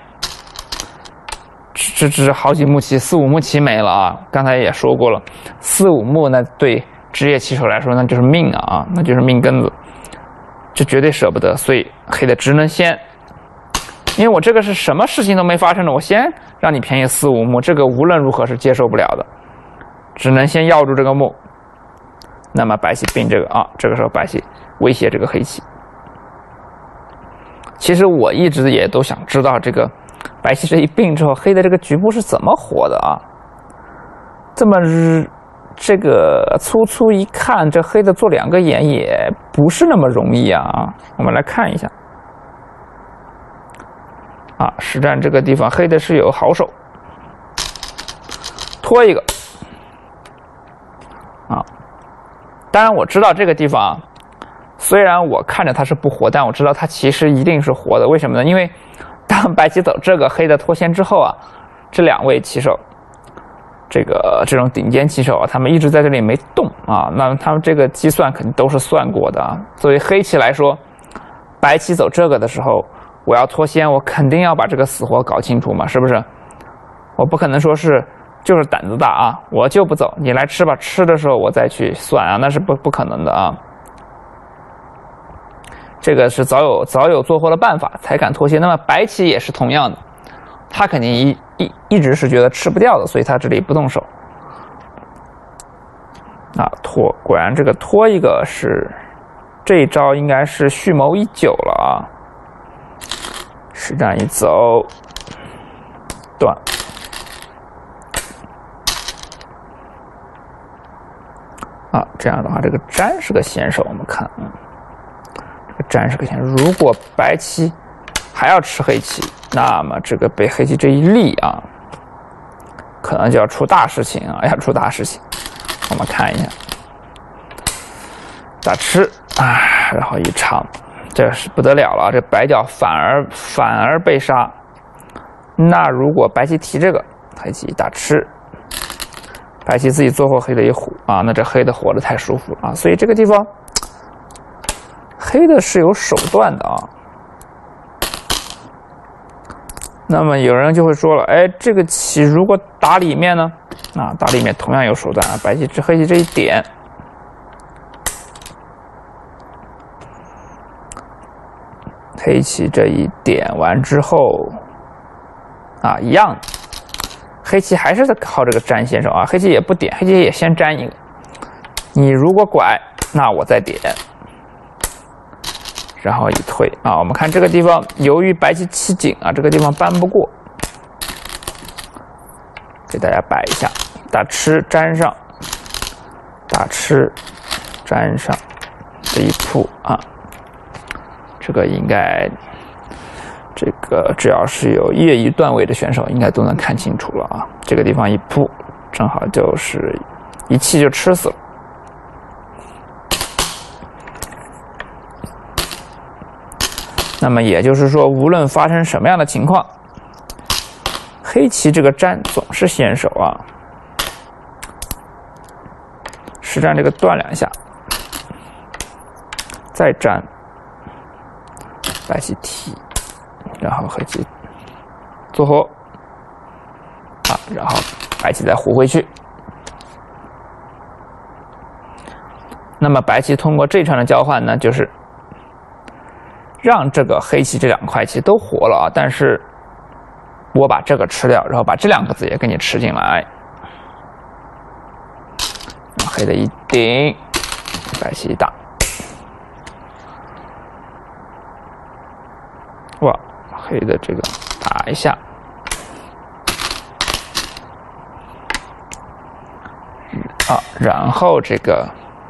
这好几目棋，4-5目棋没了啊。刚才也说过了，4-5目那对职业棋手来说那就是命啊，那就是命根子，这绝对舍不得。所以黑的只能先，因为我这个是什么事情都没发生的，我先让你便宜4-5目，这个无论如何是接受不了的，只能先要住这个目。那么白棋并这个啊，这个时候白棋威胁这个黑棋。其实我一直也都想知道这个白棋这一并之后，黑的这个局部是怎么活的啊？这么这个粗粗一看，这黑的做2个眼也不是那么容易啊。我们来看一下啊，实战这个地方黑的是有好手，拖一个啊。当然我知道这个地方虽然我看着它是不活，但我知道它其实一定是活的。为什么呢？因为当白棋走这个黑的脱先之后啊，这2位棋手，这种顶尖棋手啊，他们一直在这里没动啊，那他们这个计算肯定都是算过的啊。作为黑棋来说，白棋走这个的时候，我要脱先，我肯定要把这个死活搞清楚嘛，是不是？我不可能说是就是胆子大啊，我就不走，你来吃吧，吃的时候我再去算啊，那是不可能的啊。这个是早有做活的办法才敢脱先。那么白棋也是同样的，他肯定一直是觉得吃不掉的，所以他这里不动手啊。拖，果然这个拖一个是这一招应该是蓄谋已久了啊。 实战一走，断。啊，这样的话，这个粘是个先手。我们看，这个粘是个先手。如果白棋还要吃黑棋，那么这个被黑棋这一立啊，可能就要出大事情啊，要出大事情。我们看一下，打吃啊，然后一长，这是不得了了，这白角反而被杀。那如果白棋提这个，黑棋打吃。白棋自己做活黑的一虎啊，那这黑的活得太舒服了啊，所以这个地方黑的是有手段的啊。那么有人就会说了，哎，这个棋如果打里面呢？啊，打里面同样有手段啊，白棋黑棋这一点，黑棋这一点完之后，啊，一样的。黑棋还是在靠这个粘先手啊，黑棋也不点，黑棋也先粘一个。你如果拐，那我再点，然后一退啊。我们看这个地方，由于白棋弃井啊，这个地方搬不过，给大家摆一下，打吃粘上，打吃粘上，这一铺啊，这个应该。这个只要是有业余段位的选手，应该都能看清楚了啊！这个地方一扑，正好就是一气就吃死了。那么也就是说，无论发生什么样的情况，黑棋这个粘总是先手啊。实战这个断两下，再粘，白棋提。然后黑棋做活啊，然后白棋再胡回去。那么白棋通过这串的交换呢，就是让这个黑棋这两块棋都活了啊，但是我把这个吃掉，然后把这两个子也给你吃进来。黑的一顶，白棋一打，哇！黑的这个打一下，啊，然后这个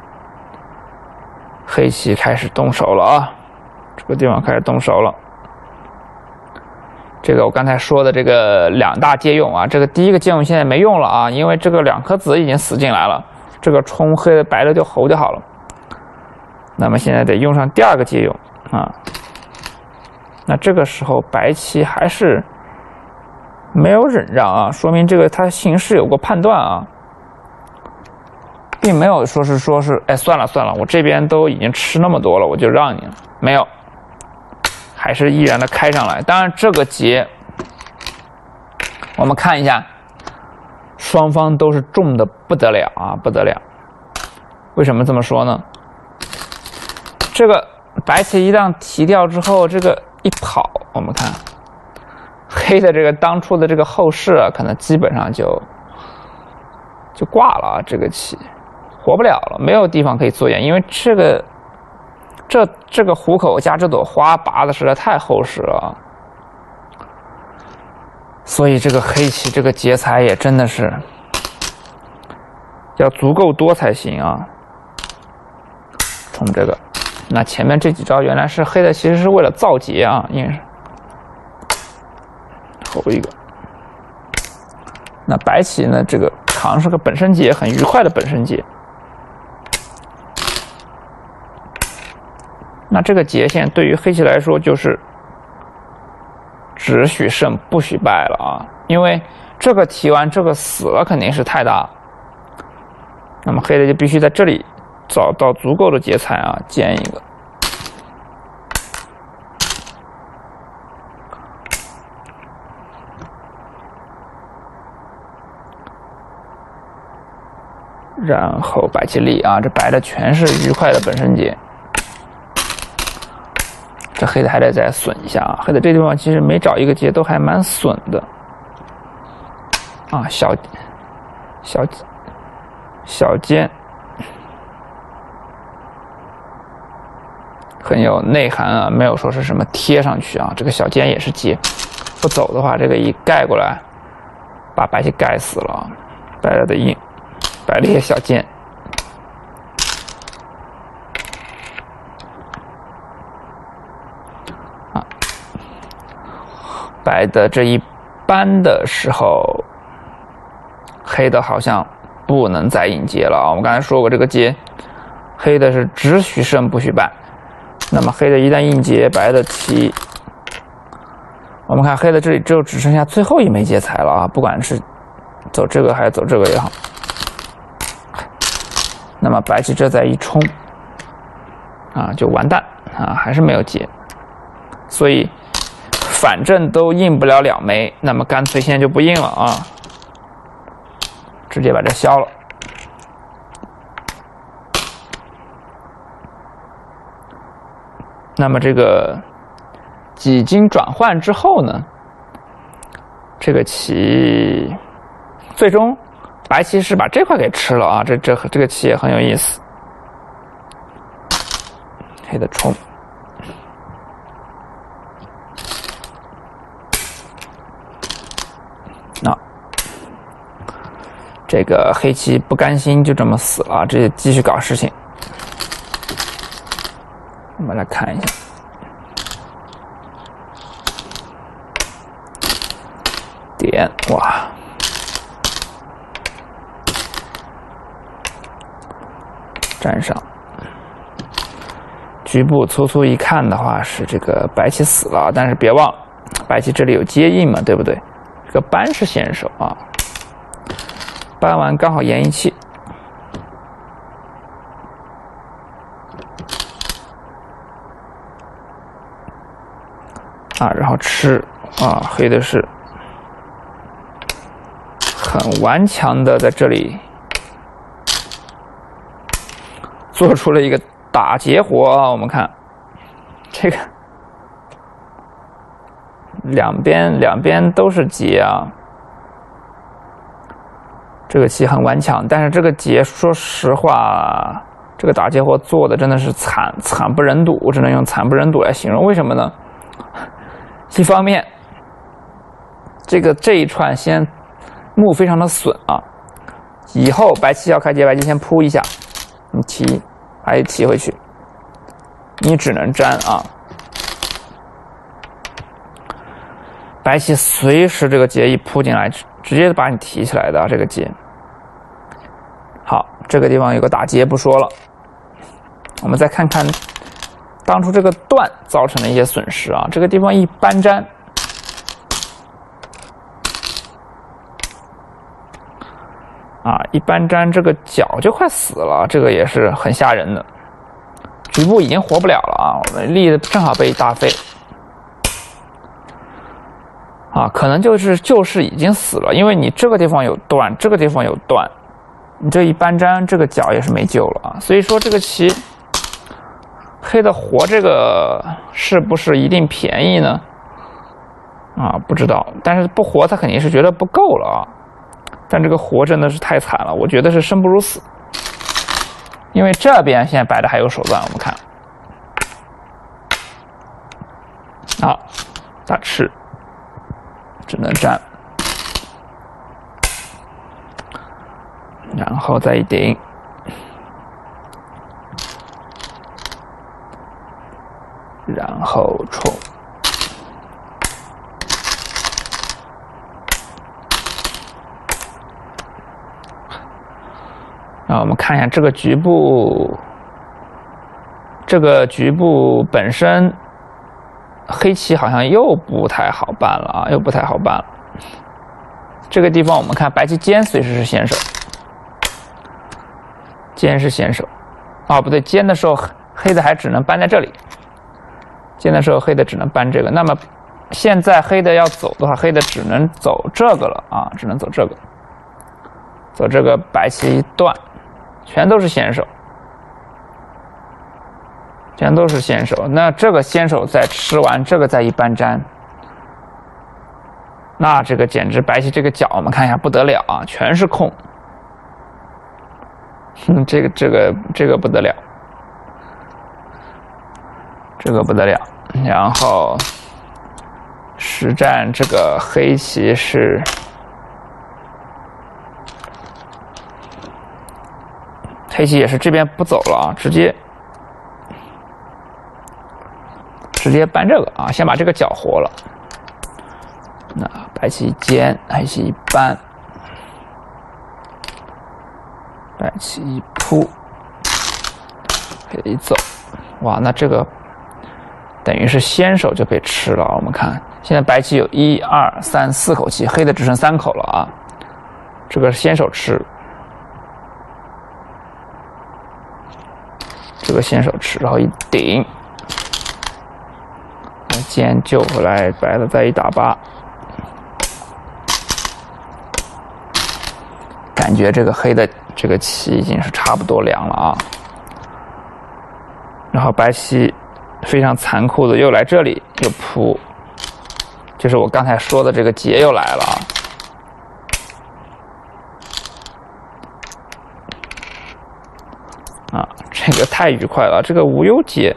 黑棋开始动手了啊，这个地方开始动手了。这个我刚才说的这个两大借用啊，这个第一个借用现在没用了啊，因为这个两颗子已经死进来了，这个冲黑的白的就侯就好了。那么现在得用上第二个借用啊。那这个时候白棋还是没有忍让啊，说明这个他形势有过判断啊，并没有说是哎算了，我这边都已经吃那么多了，我就让你了，没有，还是依然的开上来。当然这个劫我们看一下，双方都是重的不得了啊，不得了。为什么这么说呢？这个白棋一旦提掉之后，这个一跑，我们看黑的这个当初的这个后势啊，可能基本上就挂了啊，这个棋活不了了，没有地方可以作眼，因为这个虎口加这朵花拔的实在太厚实了，所以这个黑棋这个劫财也真的是要足够多才行啊。冲这个。那前面这几招原来是黑的，其实是为了造劫啊，因为是后一个。那白棋呢，这个扛是个本身劫，很愉快的本身劫。那这个劫线对于黑棋来说就是只许胜不许败了啊，因为这个提完这个死了肯定是太大，那么黑的就必须在这里找到足够的劫财啊，建一个。然后白棋立啊，这白的全是愉快的本身劫，这黑的还得再损一下啊。黑的这地方其实每找一个劫都还蛮损的啊，小尖， 很有内涵啊，没有说是什么贴上去啊。这个小尖也是接，不走的话，这个一盖过来，把白棋盖死了。白的硬，白的一些小尖。啊，白的这一扳的时候，黑的好像不能再应接了啊。我们刚才说过，这个接，黑的是只许胜不许败。那么黑的一旦应接，白的棋，我们看黑的这里只剩下最后一枚劫财了啊！不管是走这个还是走这个也好，那么白棋这再一冲，啊就完蛋啊，还是没有劫，所以反正都应不了两枚，那么干脆现在就不应了啊，直接把这消了。那么这个几经转换之后呢，这个棋最终白棋是把这块给吃了啊，这个棋也很有意思。黑的冲，那这个黑棋不甘心就这么死了，这继续搞事情。我们来看一下，点哇，粘上。局部粗粗一看的话，是这个白棋死了，但是别忘，白棋这里有接应嘛，对不对？这个扳是先手啊，扳完刚好延一气。啊，然后吃啊，黑的是很顽强的在这里做出了一个打劫活啊。我们看这个两边都是劫啊，这个棋很顽强，但是这个劫说实话，这个打劫活做的真的是惨不忍睹，我只能用惨不忍睹来形容。为什么呢？一方面，这一串先目非常的损啊，以后白棋要开劫，白棋先扑一下，你提，把它提回去，你只能粘啊。白棋随时这个劫一扑进来，直接把你提起来的这个劫。好，这个地方有个打劫不说了，我们再看看当初这个断造成的一些损失啊，这个地方一扳粘，啊，一扳粘这个角就快死了，这个也是很吓人的。局部已经活不了了啊，我们立的正好被大飞，啊，可能就是已经死了，因为你这个地方有断，这个地方有断，你这一扳粘，这个角也是没救了啊。所以说这个棋。黑的活这个是不是一定便宜呢？啊，不知道，但是不活他肯定是觉得不够了啊。但这个活真的是太惨了，我觉得是生不如死。因为这边现在白的还有手段，我们看，好，大吃，只能粘，然后再一顶。然后冲，然后我们看一下这个局部，本身黑棋好像又不太好办了啊，又不太好办了。这个地方我们看白棋尖随时是先手，尖是先手，啊不对，尖的时候黑的还只能扳在这里。尖的时候黑的只能扳这个，那么现在黑的要走的话，黑的只能走这个了啊，只能走这个，走这个白棋一断，全都是先手，全都是先手。那这个先手再吃完，这个再一扳粘，那这个简直白棋这个角我们看一下不得了啊，全是空，这个不得了。 这个不得了。然后实战这个黑棋是黑棋也是这边不走了啊，直接搬这个啊，先把这个角活了。那白棋一尖，黑棋一搬，白棋一扑，黑一走，哇，那这个等于是先手就被吃了。我们看现在白棋有1、2、3、4口棋，黑的只剩3口了啊，这个是先手吃，这个先手吃，然后一顶，尖救回来，白的再一打8。感觉这个黑的这个棋已经是差不多凉了啊，然后白棋非常残酷的又来这里又扑，就是我刚才说的这个劫又来了啊，这个太愉快了，这个无忧劫。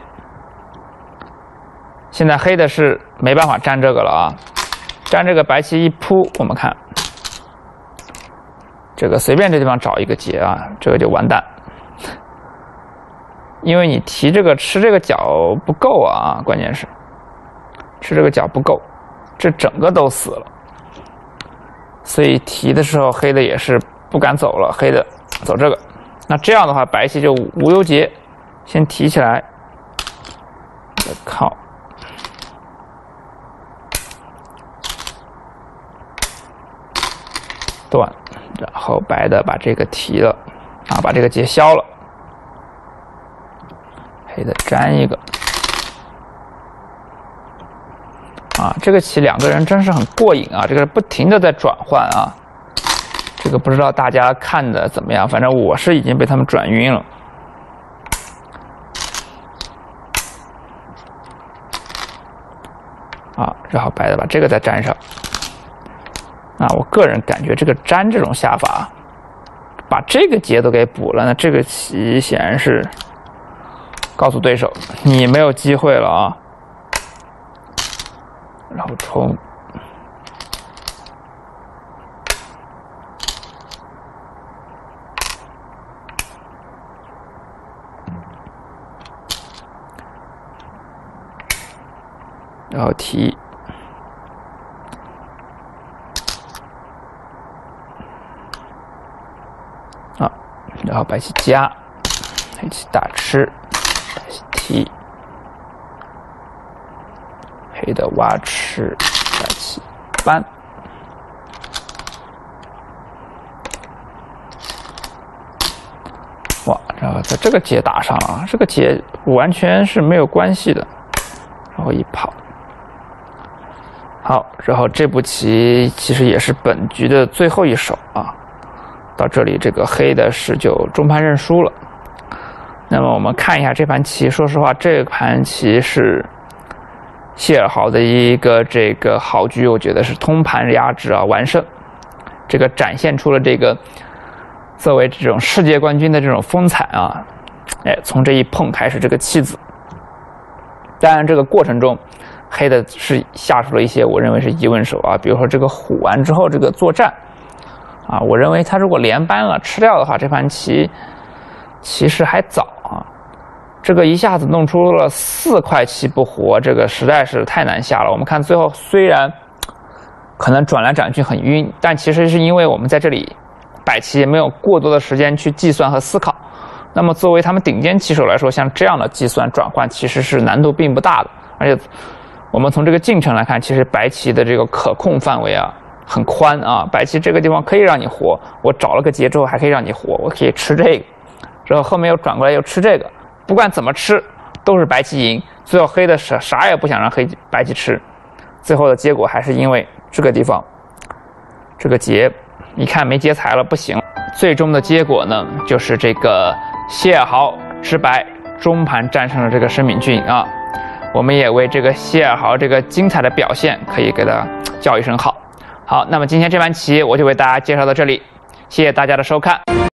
现在黑的是没办法粘这个了啊，粘这个白棋一扑，我们看。这个随便这地方找一个劫啊，这个就完蛋，因为你提这个吃这个角不够啊，关键是吃这个角不够，这整个都死了，所以提的时候黑的也是不敢走了，黑的走这个，那这样的话白棋就无忧劫，先提起来，再靠。断，然后白的把这个提了，啊，把这个劫消了，黑的粘一个，啊，这个棋两个人真是很过瘾啊，这个不停的在转换啊，这个不知道大家看的怎么样，反正我是已经被他们转晕了。啊，然后白的把这个再粘上。啊，我个人感觉这个粘这种下法，把这个劫都给补了，那这个棋显然是告诉对手你没有机会了啊。然后冲，然后提。然后白棋夹，黑棋大吃，白棋提，黑的挖吃，白棋搬，哇，然后在这个劫打上了，这个劫完全是没有关系的，然后一跑，好，然后这步棋其实也是本局的最后一手啊。到这里，这个黑的是就中盘认输了。那么我们看一下这盘棋，说实话，这盘棋是谢尔豪的一个这个好局，我觉得是通盘压制啊，完胜。这个展现出了这个作为这种世界冠军的这种风采啊！哎，从这一碰开始，这个弃子。当然，这个过程中，黑的是下出了一些我认为是疑问手啊，比如说这个虎完之后这个作战。啊，我认为他如果连扳了吃掉的话，这盘棋其实还早啊。这个一下子弄出了4块棋不活，这个实在是太难下了。我们看最后虽然可能转来转去很晕，但其实是因为我们在这里摆棋没有过多的时间去计算和思考。那么作为他们顶尖棋手来说，像这样的计算转换其实是难度并不大的。而且我们从这个进程来看，其实白棋的这个可控范围啊。很宽啊，白棋这个地方可以让你活，我找了个劫之后还可以让你活，我可以吃这个，然后后面又转过来又吃这个，不管怎么吃都是白棋赢。最后黑的啥也不想让白棋吃，最后的结果还是因为这个地方这个劫一看没劫财了不行，最终的结果呢就是这个谢尔豪吃白，中盘战胜了这个申敏俊啊。我们也为这个谢尔豪这个精彩的表现可以给他叫一声好。好，那么今天这盘棋我就为大家介绍到这里，谢谢大家的收看。